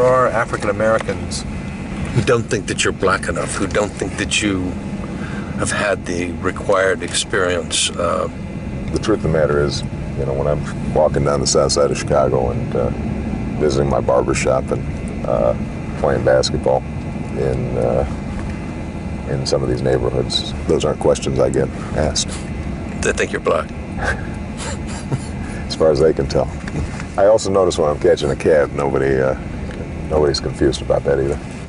are African Americans who don't think that you're black enough, who don't think that you have had the required experience. The truth of the matter is, you know, when I'm walking down the south side of Chicago and visiting my barber shop and playing basketball in some of these neighborhoods, those aren't questions I get asked. They think you're black. As far as they can tell. I also notice when I'm catching a cab, nobody's confused about that either.